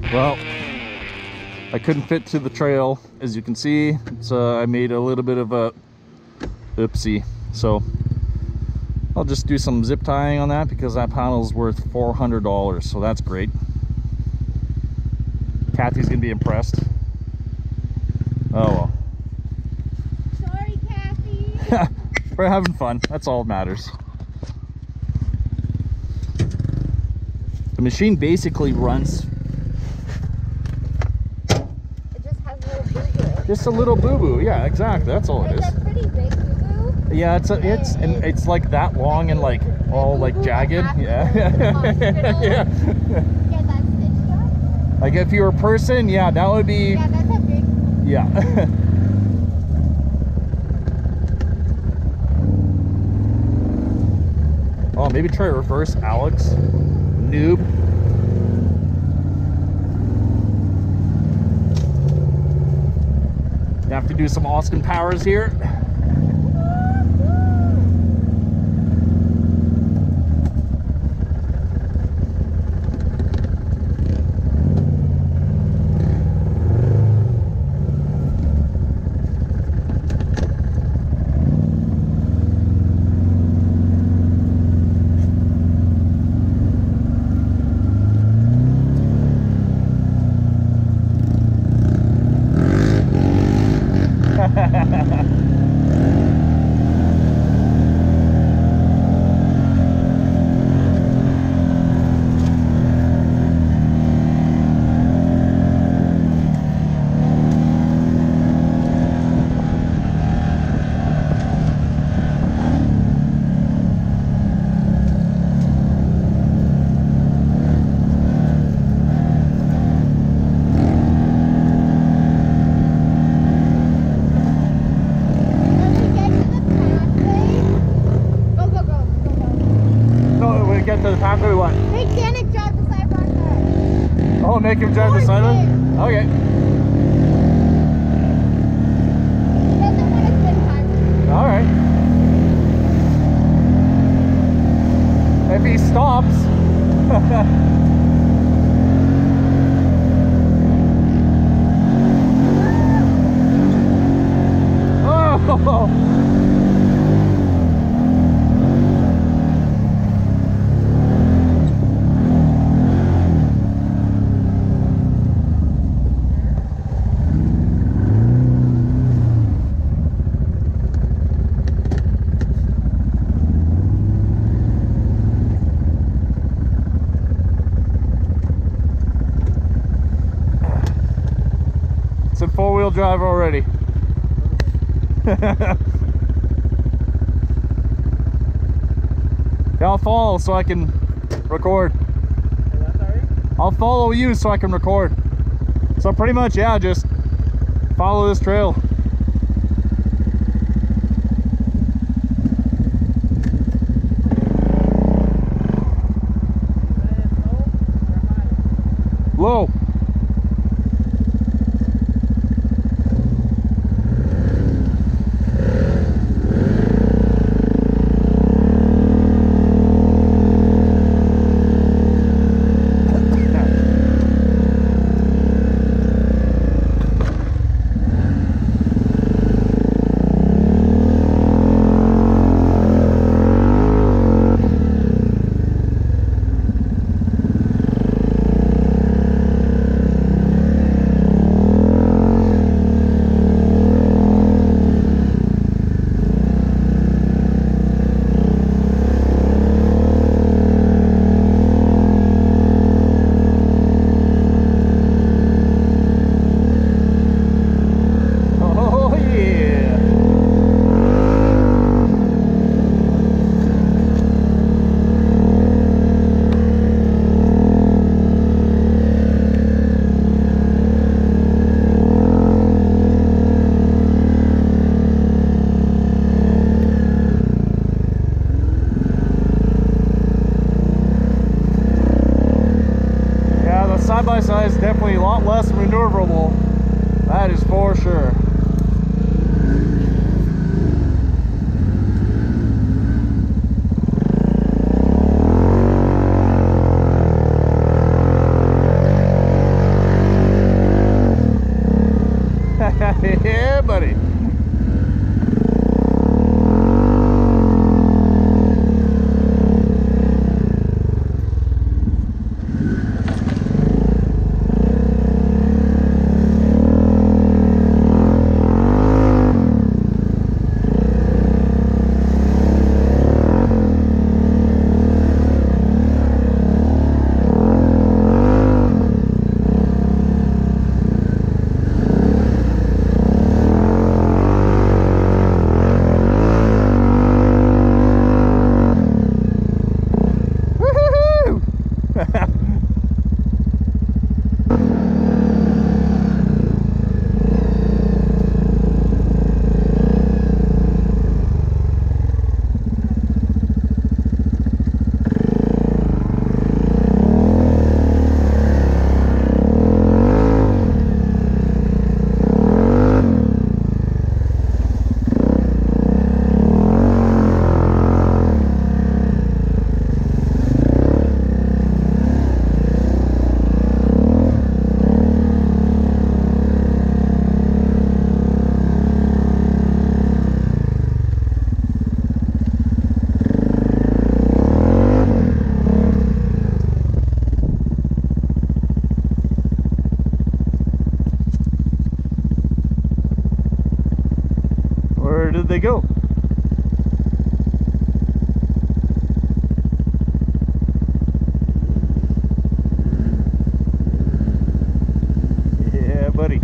Well, I couldn't fit to the trail, as you can see. So I made a little bit of a oopsie. So I'll just do some zip tying on that because that panel is worth $400. So that's great. Kathy's gonna be impressed. Oh well. Sorry, Kathy. We're having fun. That's all that matters. The machine basically runs. It just has a little boo-boo. Just a little boo-boo. Yeah, exactly. That's all it is. It's a pretty big boo-boo. Yeah, it's like that long and like all like jagged. Yeah. Yeah, Yeah. that's stitched up. Like if you were a person, yeah, that would be. Yeah, that's a big. Yeah. Oh, maybe try reverse, Alex. Noob. You have to do some Austin Powers here. Get to the pathway, what? Hey, Janet, drive the side by. Oh, make him drive the side of it? Okay. He doesn't want to spend time. Alright. If he stops. Oh! It's in four-wheel drive already. Yeah, I'll follow so I can record. I'll follow you so I can record. So pretty much, yeah, just follow this trail. Low. Side-by-side is definitely a lot less maneuverable. That is for sure. Where did they go? Yeah, buddy.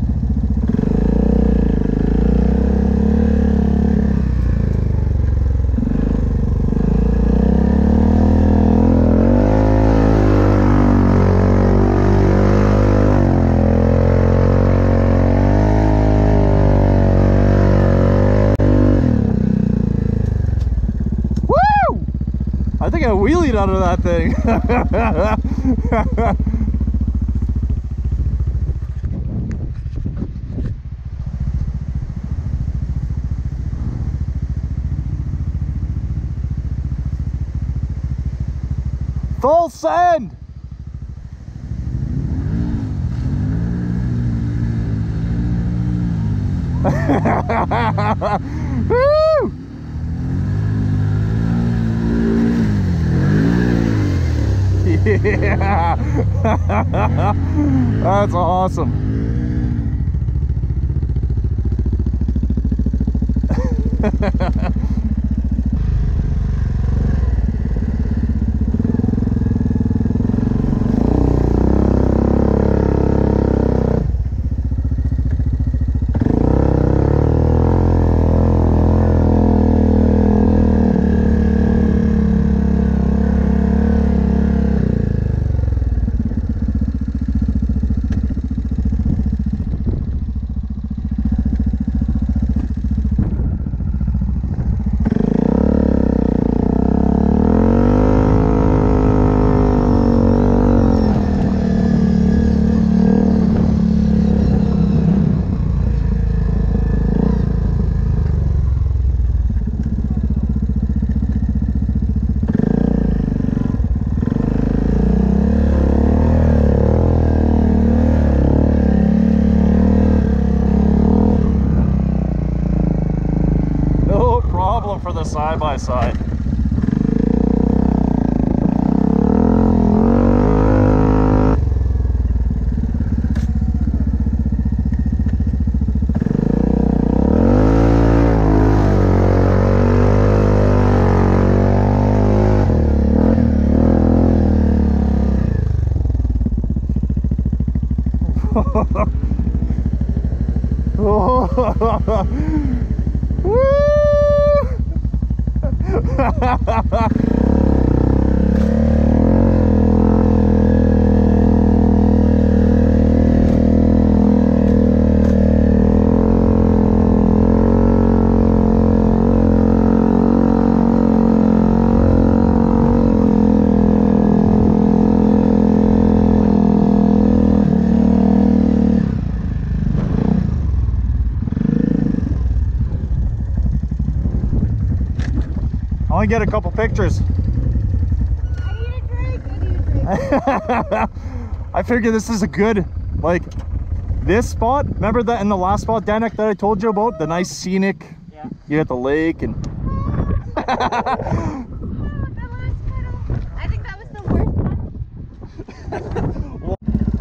I think I wheelied out of that thing. Full send. Woo! Yeah. That's awesome. For the side-by-side. I want to get a couple pictures. I need a drink. I need a drink. I figure this is a good, like, this spot. Remember that in the last spot, Danik, that I told you about? The nice scenic, yeah. You got the lake and... The last one. I think that was the worst one.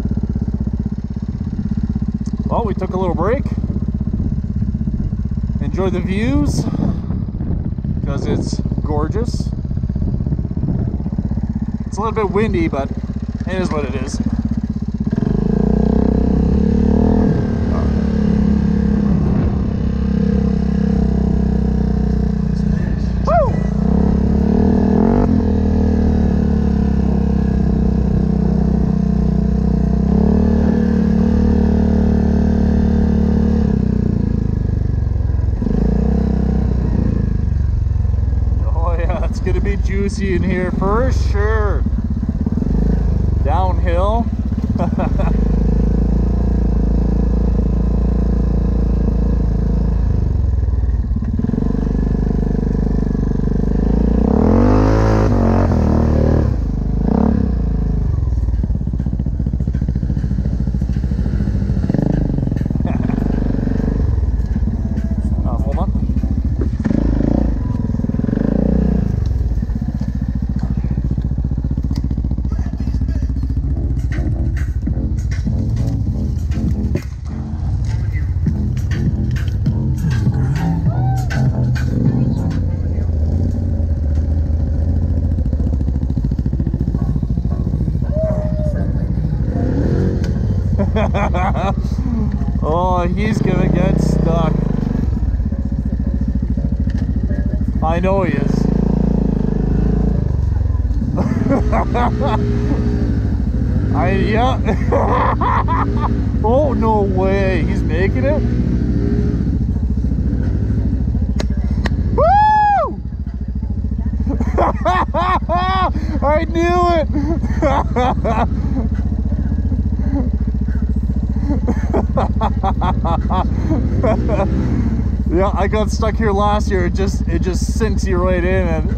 Well, we took a little break. Enjoy the views, because it's gorgeous. It's a little bit windy, but it is what it is. here for sure. Downhill. Oh, he's gonna get stuck. I know he is. Yeah. Oh, no way. He's making it? Woo! I knew it. Yeah, I got stuck here last year. It just sinks you right in and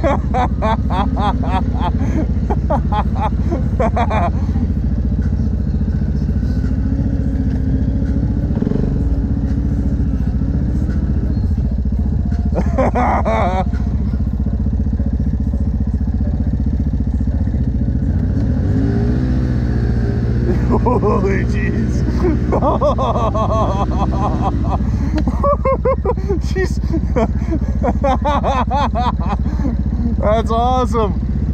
holy jeez. Jeez. That's awesome.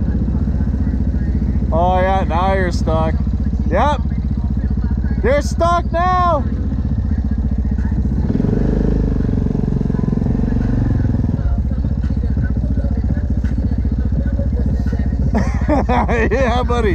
Oh yeah, now you're stuck. Yep. You're stuck now. Yeah, buddy.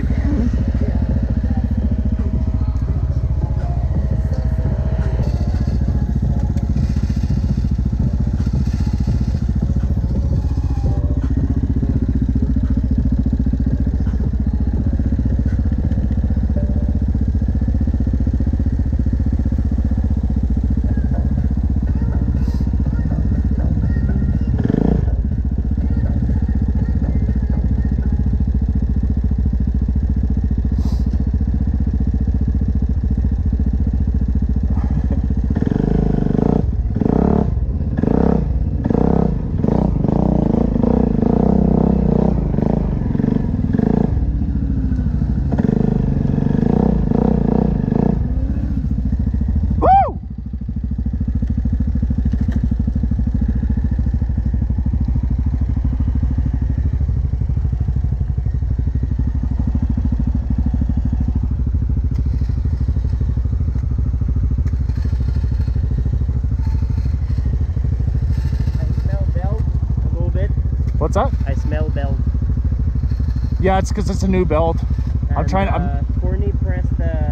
What's that? I smell belt. Yeah, it's because it's a new belt. And, I'm trying. Courtney pressed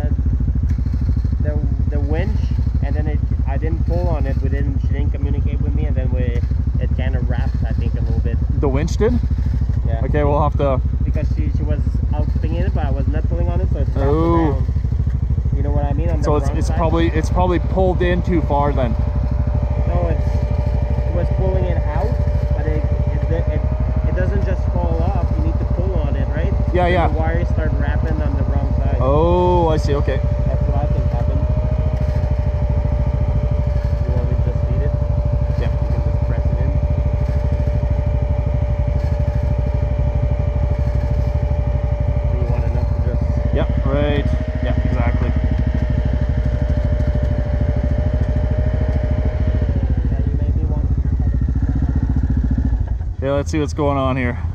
the winch, and then I didn't pull on it. She didn't communicate with me, and then it kind of wrapped, I think, a little bit. The winch did? Yeah. Okay, we'll have to. Because she was out spinning it, but I was not pulling on it, so it's wrapped around. You know what I mean? On the So wrong it's side. probably pulled in too far then. No, it was pulling it out, but it doesn't just fall off. You need to pull on it, right? Yeah, yeah. The wires start wrapping on the wrong side. Oh, I see. Okay. That's what I think happened. You want me to just feed it? Yeah. You can just press it in. So you want enough to just... Yep. Right. Yeah. Exactly. Yeah, you maybe want... Yeah. Let's see what's going on here.